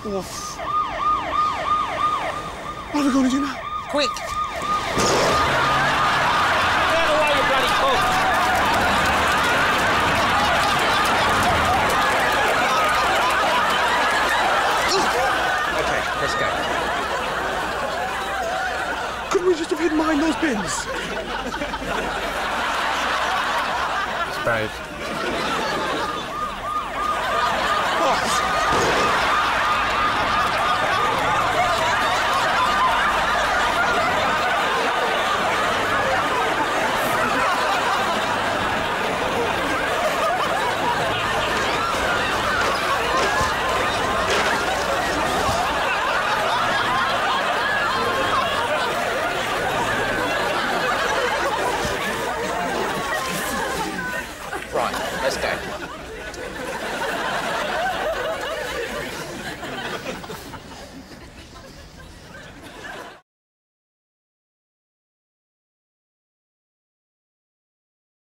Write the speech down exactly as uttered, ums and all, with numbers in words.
Oof. What are we going to do now? Quick! Get out of the way, you bloody cook! OK, let's go. Couldn't we just have hidden behind those bins? It's brave.